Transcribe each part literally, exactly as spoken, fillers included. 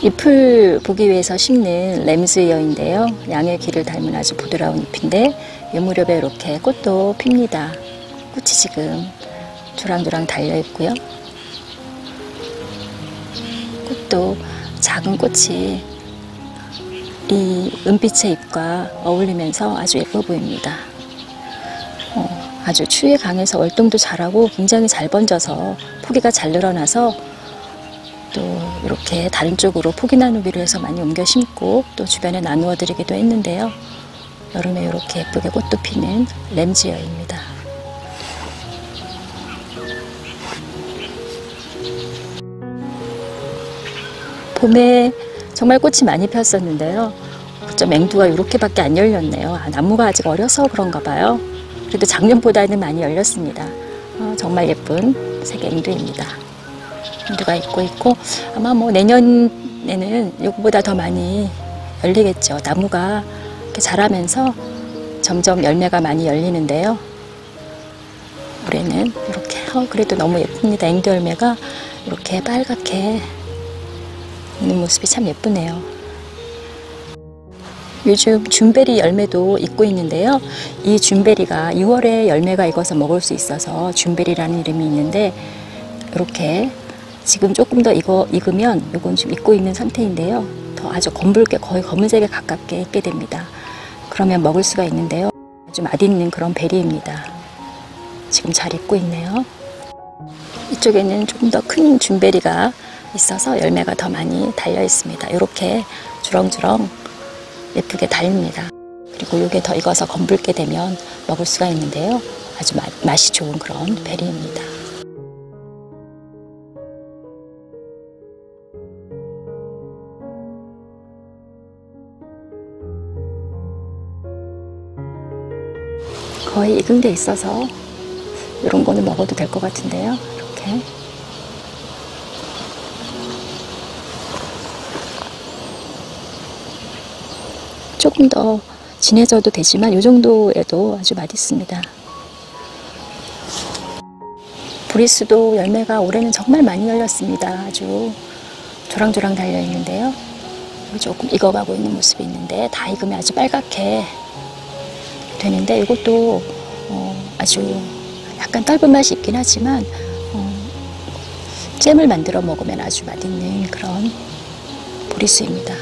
잎을 보기 위해서 심는 램스이어인데요. 양의 귀를 닮은 아주 부드러운 잎인데 이 무렵에 이렇게 꽃도 핍니다. 꽃이 지금 조랑조랑 달려 있고요. 꽃도 작은 꽃이 이 은빛의 잎과 어울리면서 아주 예뻐 보입니다. 어, 아주 추위에 강해서 월동도 잘하고 굉장히 잘 번져서 포기가 잘 늘어나서 또 이렇게 다른 쪽으로 포기 나누기로 해서 많이 옮겨 심고 또 주변에 나누어 드리기도 했는데요. 여름에 이렇게 예쁘게 꽃도 피는 램지어입니다. 봄에 정말 꽃이 많이 피었었는데요. 그쵸, 맹두가 이렇게밖에 안 열렸네요. 아, 나무가 아직 어려서 그런가 봐요. 그래도 작년보다는 많이 열렸습니다. 어, 정말 예쁜 색 앵두입니다. 앵두가 있고 있고 아마 뭐 내년에는 이거보다 더 많이 열리겠죠. 나무가 이렇게 자라면서 점점 열매가 많이 열리는데요. 올해는 이렇게 어, 그래도 너무 예쁩니다. 앵두 열매가 이렇게 빨갛게 있는 모습이 참 예쁘네요. 요즘 준베리 열매도 익고 있는데요. 이 준베리가 이월에 열매가 익어서 먹을 수 있어서 준베리라는 이름이 있는데 이렇게 지금 조금 더 익어, 익으면 이건 지금 익고 있는 상태인데요. 더 아주 검붉게 거의 검은색에 가깝게 익게 됩니다. 그러면 먹을 수가 있는데요. 아주 맛있는 그런 베리입니다. 지금 잘 익고 있네요. 이쪽에는 조금 더 큰 준베리가 있어서 열매가 더 많이 달려 있습니다. 이렇게 주렁주렁 예쁘게 달립니다. 그리고 이게 더 익어서 검붉게 되면 먹을 수가 있는데요. 아주 맛, 맛이 좋은 그런 베리입니다. 거의 익은 게 있어서 이런 거는 먹어도 될 것 같은데요. 이렇게. 조금 더 진해져도 되지만 이 정도에도 아주 맛있습니다. 브리스도 열매가 올해는 정말 많이 열렸습니다. 아주 조랑조랑 달려 있는데요. 조금 익어가고 있는 모습이 있는데 다 익으면 아주 빨갛게 되는데 이것도 어 아주 약간 떫은 맛이 있긴 하지만 어 잼을 만들어 먹으면 아주 맛있는 그런 브리스입니다.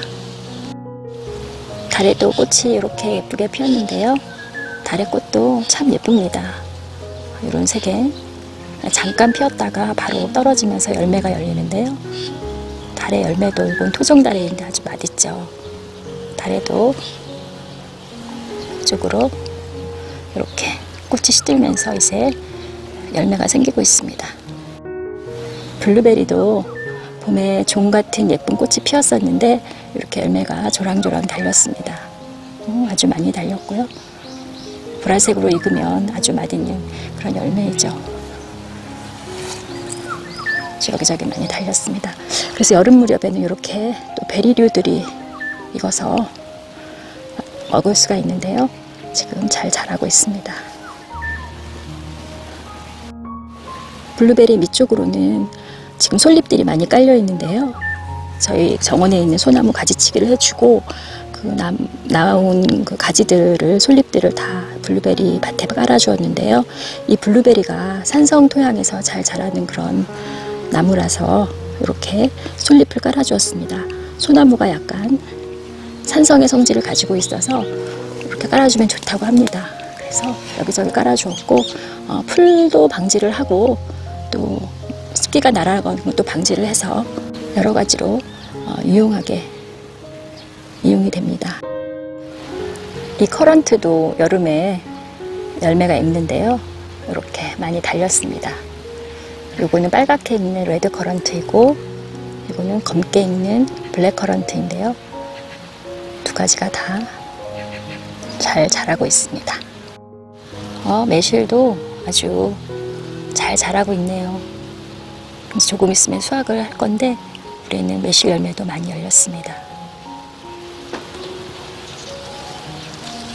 달에도 꽃이 이렇게 예쁘게 피었는데요. 달의 꽃도 참 예쁩니다. 이런 색에 잠깐 피었다가 바로 떨어지면서 열매가 열리는데요. 달의 열매도 이건 토종달에인데 아주 맛있죠. 달에도 이쪽으로 이렇게 꽃이 시들면서 이제 열매가 생기고 있습니다. 블루베리도 봄에 종 같은 예쁜 꽃이 피었었는데 이렇게 열매가 조랑조랑 달렸습니다. 어, 아주 많이 달렸고요. 보라색으로 익으면 아주 맛있는 그런 열매이죠. 여기저기 많이 달렸습니다. 그래서 여름 무렵에는 이렇게 또 베리류들이 익어서 먹을 수가 있는데요. 지금 잘 자라고 있습니다. 블루베리 밑쪽으로는 지금 솔잎들이 많이 깔려 있는데요. 저희 정원에 있는 소나무 가지치기를 해주고 그 나, 나온 그 가지들을 솔잎들을 다 블루베리 밭에 깔아주었는데요. 이 블루베리가 산성 토양에서 잘 자라는 그런 나무라서 이렇게 솔잎을 깔아주었습니다. 소나무가 약간 산성의 성질을 가지고 있어서 이렇게 깔아주면 좋다고 합니다. 그래서 여기저기 깔아주었고 어, 풀도 방지를 하고 또 습기가 날아가는 것도 방지를 해서 여러 가지로 어, 유용하게 이용이 됩니다. 이 커런트도 여름에 열매가 있는데요. 이렇게 많이 달렸습니다. 요거는 빨갛게 익는 레드 커런트이고 이거는 검게 익는 블랙 커런트인데요. 두 가지가 다 잘 자라고 있습니다. 어, 매실도 아주 잘 자라고 있네요. 이제 조금 있으면 수확을 할 건데 올해는 매실 열매도 많이 열렸습니다.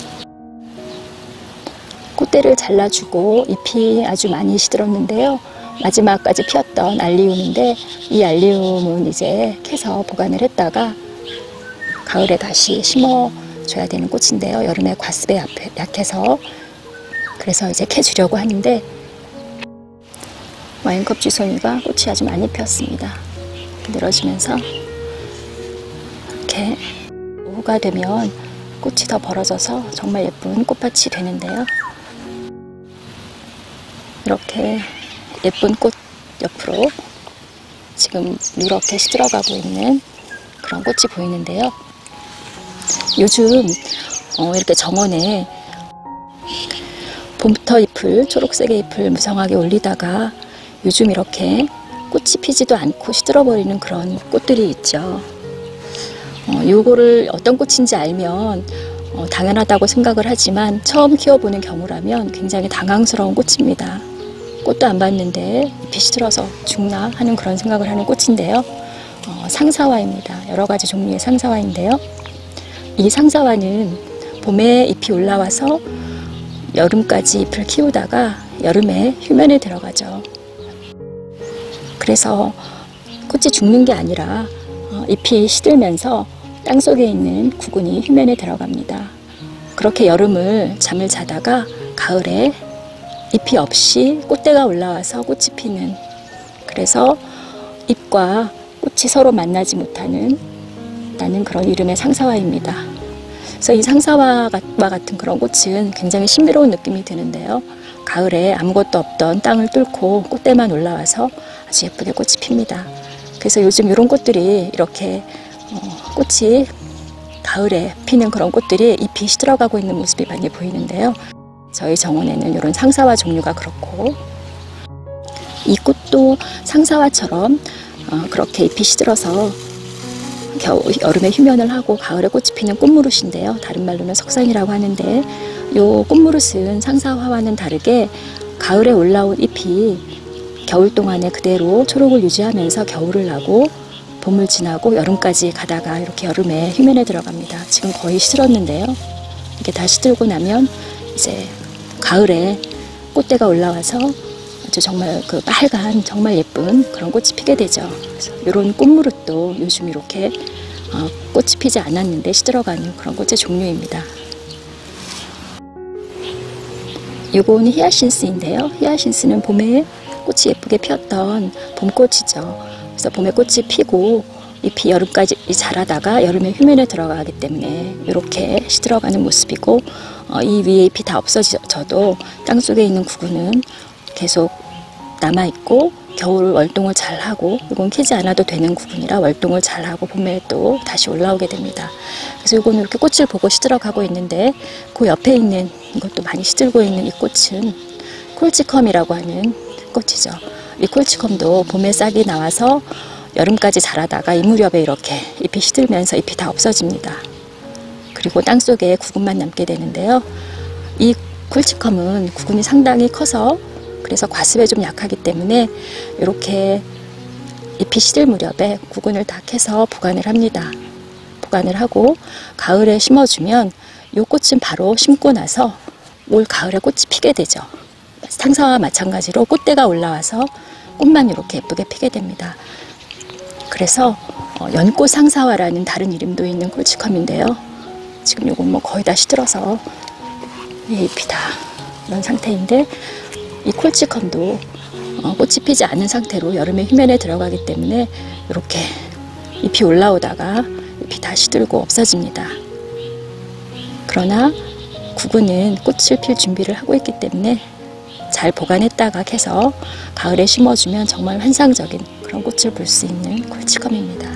꽃대를 잘라주고 잎이 아주 많이 시들었는데요. 마지막까지 피었던 알리움인데, 이 알리움은 이제 캐서 보관을 했다가 가을에 다시 심어줘야 되는 꽃인데요. 여름에 과습에 약해서 그래서 이제 캐주려고 하는데, 와인컵 쥐송이가 꽃이 아주 많이 피었습니다. 늘어지면서 이렇게 오후가 되면 꽃이 더 벌어져서 정말 예쁜 꽃밭이 되는데요. 이렇게 예쁜 꽃 옆으로 지금 누렇게 시들어가고 있는 그런 꽃이 보이는데요. 요즘 어 이렇게 정원에 봄부터 잎을, 초록색의 잎을 무성하게 올리다가 요즘 이렇게 꽃이 피지도 않고 시들어버리는 그런 꽃들이 있죠. 어, 요거를 어떤 꽃인지 알면 어, 당연하다고 생각을 하지만 처음 키워보는 경우라면 굉장히 당황스러운 꽃입니다. 꽃도 안 봤는데 잎이 시들어서 죽나 하는 그런 생각을 하는 꽃인데요. 어, 상사화입니다. 여러 가지 종류의 상사화인데요. 이 상사화는 봄에 잎이 올라와서 여름까지 잎을 키우다가 여름에 휴면에 들어가죠. 그래서 꽃이 죽는 게 아니라 어, 잎이 시들면서 땅속에 있는 구근이 휴면에 들어갑니다. 그렇게 여름을 잠을 자다가 가을에 잎이 없이 꽃대가 올라와서 꽃이 피는, 그래서 잎과 꽃이 서로 만나지 못하는 나는 그런 이름의 상사화입니다. 그래서 이 상사화와 같은 그런 꽃은 굉장히 신비로운 느낌이 드는데요. 가을에 아무것도 없던 땅을 뚫고 꽃대만 올라와서 아주 예쁘게 꽃이 핍니다. 그래서 요즘 이런 꽃들이 이렇게 어, 꽃이 가을에 피는 그런 꽃들이 잎이 시들어가고 있는 모습이 많이 보이는데요. 저희 정원에는 이런 상사화 종류가 그렇고, 이 꽃도 상사화처럼 어, 그렇게 잎이 시들어서 겨우, 여름에 휴면을 하고 가을에 꽃이 피는 꽃무릇인데요. 다른 말로는 석상이라고 하는데, 이 꽃무릇은 상사화와는 다르게 가을에 올라온 잎이 겨울 동안에 그대로 초록을 유지하면서 겨울을 나고 봄을 지나고 여름까지 가다가 이렇게 여름에 휴면에 들어갑니다. 지금 거의 시들었는데요. 이렇게 다 시들고 나면 이제 가을에 꽃대가 올라와서 아주 정말 그 빨간 정말 예쁜 그런 꽃이 피게 되죠. 그래서 이런 꽃무릇도 요즘 이렇게 어, 꽃이 피지 않았는데 시들어가는 그런 꽃의 종류입니다. 이거는 히아신스인데요. 히아신스는 봄에 꽃이 예쁘게 피었던 봄꽃이죠. 그래서 봄에 꽃이 피고 잎이 여름까지 자라다가 여름에 휴면에 들어가기 때문에 이렇게 시들어가는 모습이고, 어, 이 위에 잎이 다 없어져도 땅속에 있는 구근은 계속 남아있고 겨울 월동을 잘하고, 이건 캐지 않아도 되는 구근이라 월동을 잘하고 봄에 또 다시 올라오게 됩니다. 그래서 이거는 이렇게 꽃을 보고 시들어가고 있는데, 그 옆에 있는 이것도 많이 시들고 있는 이 꽃은 콜치컴이라고 하는 꽃이죠. 이 콜치컴도 봄에 싹이 나와서 여름까지 자라다가 이 무렵에 이렇게 잎이 시들면서 잎이 다 없어집니다. 그리고 땅속에 구근만 남게 되는데요. 이 콜치컴은 구근이 상당히 커서 그래서 과습에 좀 약하기 때문에 이렇게 잎이 시들 무렵에 구근을 다 캐서 보관을 합니다. 보관을 하고 가을에 심어주면 이 꽃은 바로 심고 나서 올 가을에 꽃이 피게 되죠. 상사와 마찬가지로 꽃대가 올라와서 꽃만 이렇게 예쁘게 피게 됩니다. 그래서 어, 연꽃 상사화라는 다른 이름도 있는 콜치컴인데요. 지금 요건 뭐 거의 다 시들어서 잎이 다 이런 상태인데, 이 콜치컴도 어, 꽃이 피지 않은 상태로 여름에 휴면에 들어가기 때문에 이렇게 잎이 올라오다가 잎이 다 시들고 없어집니다. 그러나 구근은 꽃을 필 준비를 하고 있기 때문에 잘 보관했다가 캐서 가을에 심어주면 정말 환상적인 그런 꽃을 볼 수 있는 콜치컴입니다.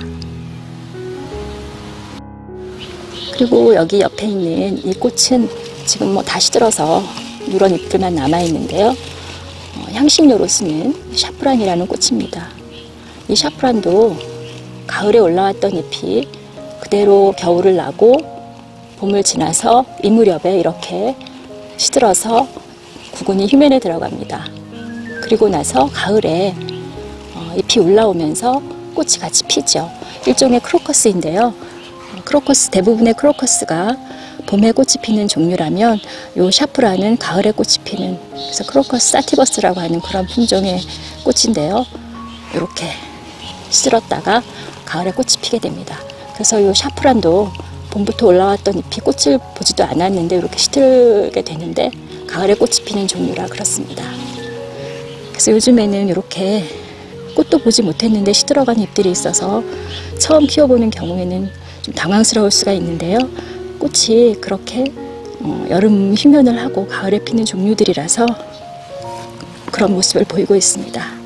그리고 여기 옆에 있는 이 꽃은 지금 뭐 다 시들어서 누런 잎들만 남아있는데요. 어, 향신료로 쓰는 샤프란이라는 꽃입니다. 이 샤프란도 가을에 올라왔던 잎이 그대로 겨울을 나고 봄을 지나서 이 무렵에 이렇게 시들어서 구근이 휴면에 들어갑니다. 그리고 나서 가을에 어, 잎이 올라오면서 꽃이 같이 피죠. 일종의 크로커스인데요. 크로커스, 대부분의 크로커스가 봄에 꽃이 피는 종류라면 요 샤프란은 가을에 꽃이 피는, 그래서 크로커스 사티버스라고 하는 그런 품종의 꽃인데요. 이렇게 시들었다가 가을에 꽃이 피게 됩니다. 그래서 요 샤프란도 봄부터 올라왔던 잎이 꽃을 보지도 않았는데 이렇게 시들게 되는데 가을에 꽃이 피는 종류라 그렇습니다. 그래서 요즘에는 이렇게 꽃도 보지 못했는데 시들어간 잎들이 있어서 처음 키워보는 경우에는 좀 당황스러울 수가 있는데요. 꽃이 그렇게 어, 여름 휴면을 하고 가을에 피는 종류들이라서 그런 모습을 보이고 있습니다.